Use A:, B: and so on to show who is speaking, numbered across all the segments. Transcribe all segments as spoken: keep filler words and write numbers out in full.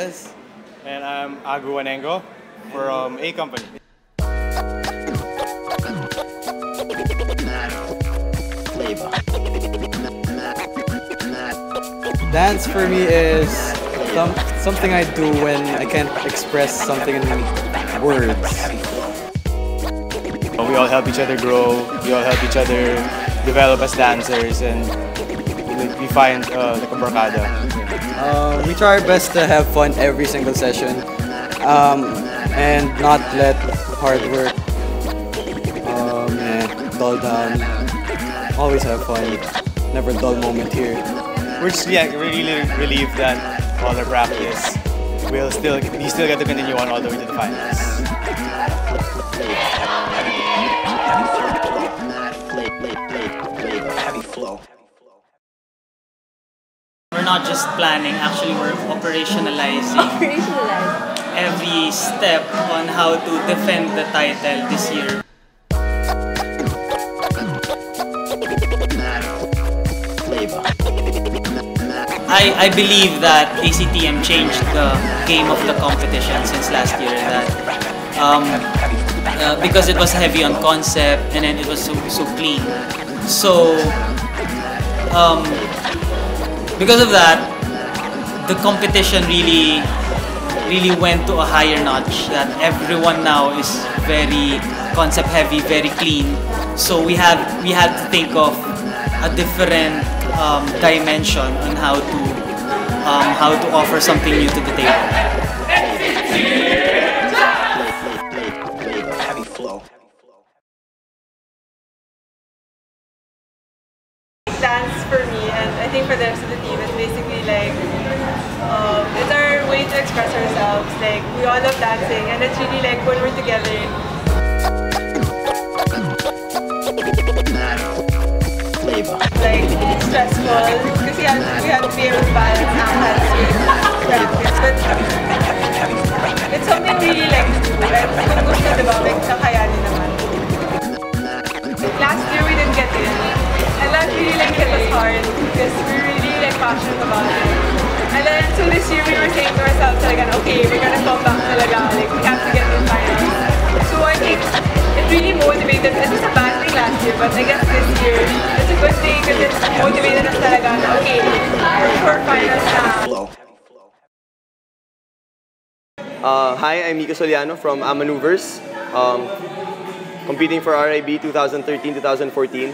A: is.
B: And I'm Agbayani from A Company.
A: Dance for me is some, something I do when I can't express something in words.
B: We all help each other grow, we all help each other develop as dancers, and we find uh, like a barkada.
A: Uh, we try our best to have fun every single session um, and not let hard work um, yeah, dull down. Always have fun, never dull moment here.
B: We're just yeah, we're really relieved that all our practice will still we still get to continue on all the way to the finals.
C: We're not just planning, actually we're operationalizing
D: Operationalize.
C: every step on how to defend the title this year. I, I believe that A C T M changed the game of the competition since last year. That um, uh, because it was heavy on concept and then it was so, so clean. So um, because of that, the competition really really went to a higher notch. That everyone now is very concept heavy, very clean. So we have we had to think of a different um, dimension on how to um, how to offer something new to the table.
E: Heavy flow.
D: Dance for me, and I think for the rest of the team, is basically like um, it's our way to express ourselves. Like we all love dancing, and it's really like when we're together. Like it's stressful because we have, we have to be able to balance dance with practice, but it's something really like to do. And kung gusto, diba, like kakayanin naman. Last year we didn't get in, and that really like hit us hard because we're really like passionate about it. And then so this year we were saying to ourselves like, okay, we're gonna come back talaga, like we have to get in finals. So I think it really motivated. It was a bad thing last year, but I guess this year it's a good thing because it motivated us talaga na, okay, we're for finals now.
F: Uh, hi, I'm Nicole from Amaneuvers, um, competing for R I B twenty thirteen to twenty fourteen.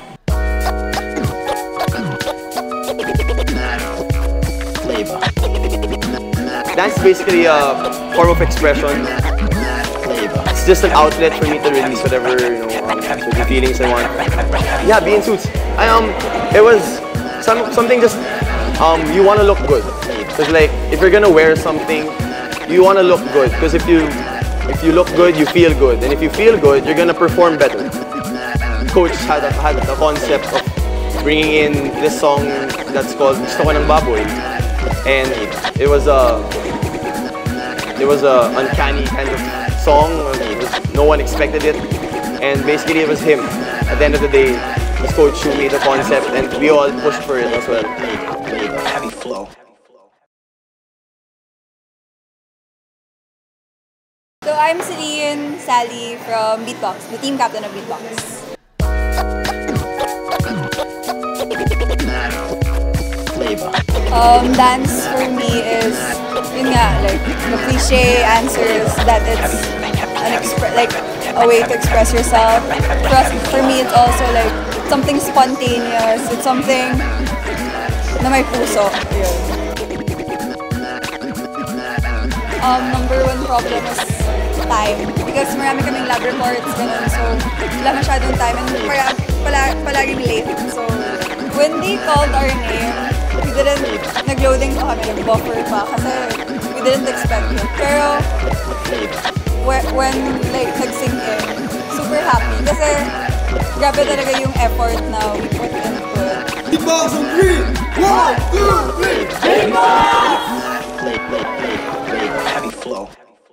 F: Dance is basically a form of expression. It's just an outlet for me to release whatever, you know, um, certain feelings I want. Yeah, be in suits. I um, it was some something just um, you want to look good. Cause like if you're gonna wear something, you want to look good. Because if you if you look good, you feel good, and if you feel good, you're gonna perform better. Coach had a, had the concept of bringing in this song that's called "Gusto Ko Ng Baboy," and it was a it was a uncanny kind of song. It was, no one expected it, and basically it was him. At the end of the day, his coach who made the concept, and we all pushed for it as well.
E: Heavy flow.
G: So I'm Celine Sally from Beatbox, the team captain of Beatbox. Um, dance for me is, yun nga, like the cliche answers that it's an expre like a way to express yourself. For us, for me, it's also like something spontaneous. It's something na may puso. Yun. Um, number one problem is time. Because marami kaming lab reports, ganun. So, wala masyadong time. And para, pala, palaging late. So, when they called our name, we didn't, nag-loading pa kami, nag-buffer pa. Kasi we didn't expect it. Pero, when, when like, nag-sink in, super happy. Kasi, grabe talaga yung effort na we put into it.
H: Beatbox on three! One, two, three! Beatbox!
E: Heavy flow.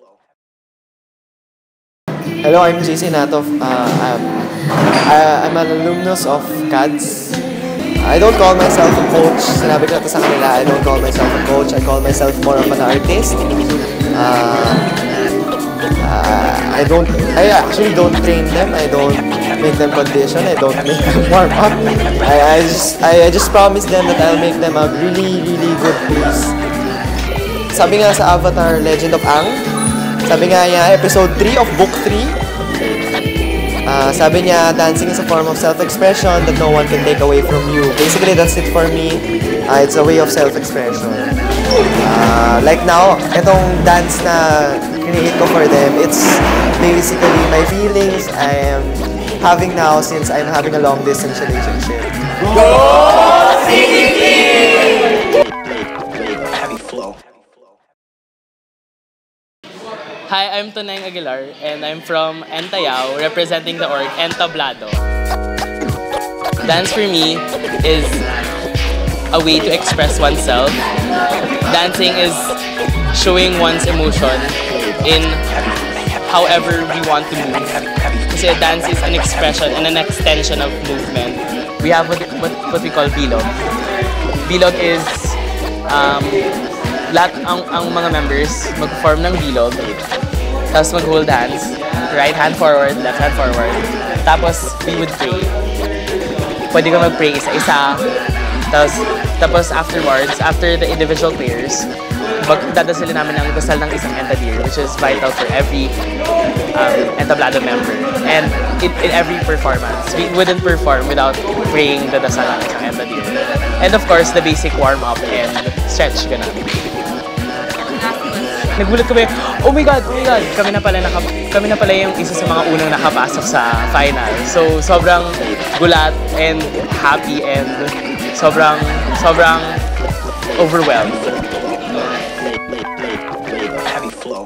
I: Hello, I'm J C Natov. Uh, I'm, uh, I'm an alumnus of C A Ds.
F: I don't call myself a coach. Sinabi ko na to sa kanila, I don't call myself a coach. I call myself more of an artist. Uh, uh, I don't, I actually don't train them. I don't make them condition. I don't make them warm up. I, I just, I, I just promise them that I'll make them a really, really good piece. Sabi nga sa Avatar Legend of Aang, sabi nga niya, episode three of book three, Uh, sabi niya, dancing is a form of self-expression that no one can take away from you. Basically, that's it for me. Uh, it's a way of self-expression. Uh, like now, itong dance na create ko for them, it's basically my feelings I am having now since I'm having a long-distance relationship. Go C D T!
E: Heavy flow.
I: Hi, I'm Toneng Aguilar, and I'm from Entayao, representing the org Entablado. Dance for me is a way to express oneself. Dancing is showing one's emotion in however we want to move. Kasi dance is an expression and an extension of movement. We have what, what, what we call bilog. Bilog is um, lahat ang, ang mga members mag-form ng bilog. Tapos mag-hold hands, right hand forward, left hand forward. Tapos we would pray. Pwede ka mag-pray isa-isa. Tapos, tapos afterwards, after the individual prayers, magdadasalin namin ang dasal ng isang entadir, which is vital for every um, entablado member. And in, in every performance, we wouldn't perform without praying the dasal ng isang entadir. And of course, the basic warm-up and stretch ka namin. Nagulat kami, oh my God, oh my God, kami na pala, naka, kami na pala yung isa sa mga unang nakapasok sa final. So, sobrang gulat and happy and sobrang, sobrang overwhelmed.
E: Heavy flow.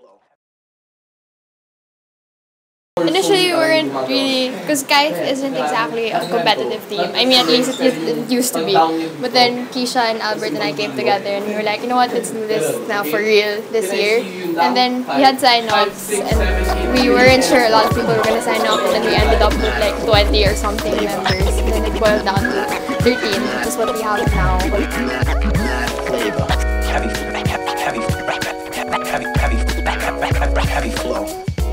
J: Initially, we weren't really, because Kite isn't exactly a competitive team. I mean, at least it, it used to be. But then Keisha and Albert and I came together and we were like, you know what, let's do this now for real this year. And then we had sign-ups and we weren't sure a lot of people were going to sign up, and then we ended up with like twenty or something members. And then it boiled down to thirteen, which is what we have now.
E: Heavy, heavy, heavy, heavy, heavy, heavy flow.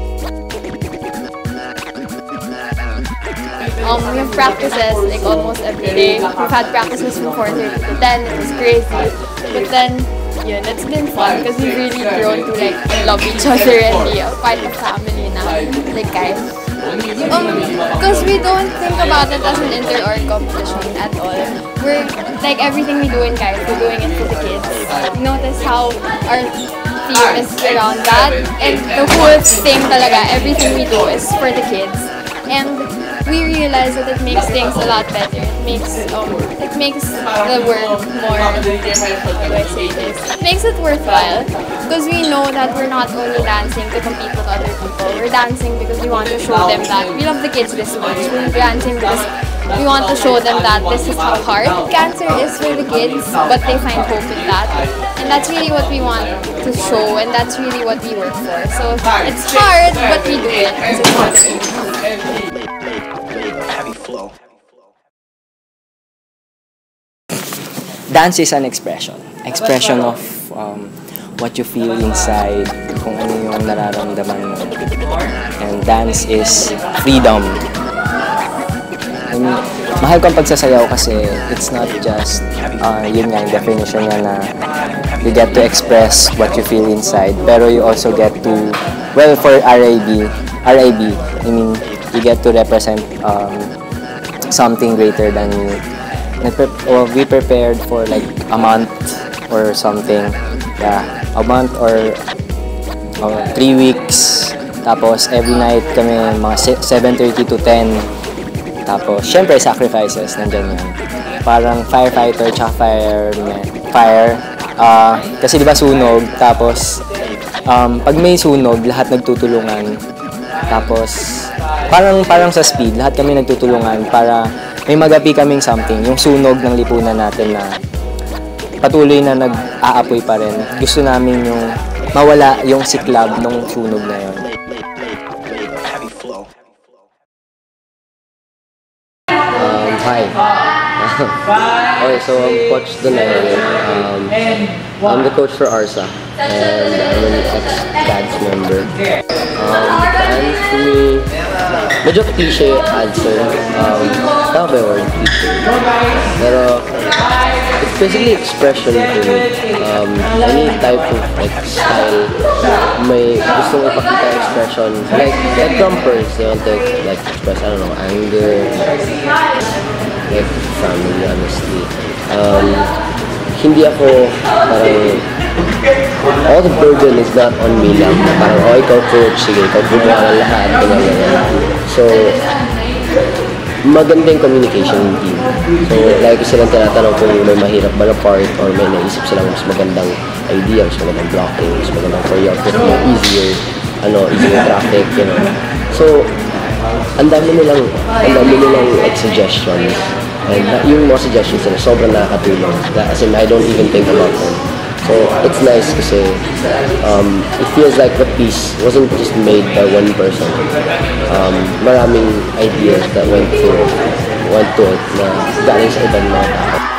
J: Um, we have practices like almost every day. We've had practices from four thirty to ten. It was crazy. But then, yun, it's been fun because we've really grown to like love each other and be a part of family now. Like guys. Um, because we don't think about it as an inter-org competition at all. We're like everything we do in guys, we're doing it for the kids. You notice how our theme is around that, and the whole thing talaga, everything we do is for the kids. And we realize that it makes things a lot better. It makes um, it makes the work more, how do I say this? It makes it worthwhile because we know that we're not only dancing to compete with other people. We're dancing because we want to show them that we love the kids this much. We're dancing because we want to show them that this is how hard cancer is for the kids, but they find hope in that. And that's really what we want to show, and that's really what we work for. So it's hard, but we do it because it's what we do.
E: Heavy flow.
K: Dance is an expression. Expression of um, what you feel inside, kung ano yung nararamdaman mo. And dance is freedom. I mean, mahal ko ang pagsasayaw kasi it's not just, uh, yun nga, yung definition niya na you get to express what you feel inside, pero you also get to, well, for R I B, R I B, I mean, you get to represent um, something greater than you. Well, we prepared for like a month or something. Yeah, a month or uh, three weeks. Tapos every night kami mga seven thirty to ten. Tapos syempre sacrifices nandiyan yan. Parang firefighter tsaka fire fire. Uh, kasi di ba sunog. Tapos um, pag may sunog, lahat nagtutulungan. Tapos parang parang sa speed, lahat kami nagtutulungan para may magapi kaming something, yung sunog ng lipunan natin na patuloy na nag-aapoy pa rin. Gusto namin yung mawala yung siklab ng sunog na yun.
E: Heavy flow.
K: Um, hi.
L: Okay, so I'm Coach Donel. Um, I'm the coach for Arsa, and I'm an ex-C A Ds member. Um, and for me, medyo cliche answer. Um, tama ba yung word cliche? Pero, it's basically expression to me. Um, any type of like style, may gustong ipakita expression. Like, like drummers, they want to like express, I don't know, anger, like family, honestly. Um, hindi ako parang all the burden is not on me lang. Parang, oh, ikaw coach, sige, ikaw gumawa ng lahat, ganyan, ganyan. So, magandang communication team. So, like silang tinatanong kung may mahirap ba na part or may naisip silang mas magandang idea, mas magandang blocking, mas magandang choreography, easier, ano, easier traffic, you know. So, ang dami nilang, ang dami nilang like suggestions. And yung mga suggestions nila, sobrang nakakatulong. As in, I don't even think about them. So, it's nice kasi um, it feels like the piece wasn't just made by one person. Um, maraming ideas that went to, went to it na galing sa ibang mga tao.